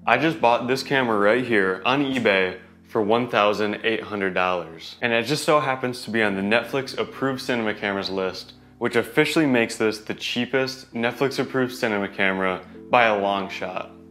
I just bought this camera right here on eBay for $1,800. And it just so happens to be on the Netflix approved cinema cameras list, which officially makes this the cheapest Netflix approved cinema camera by a long shot.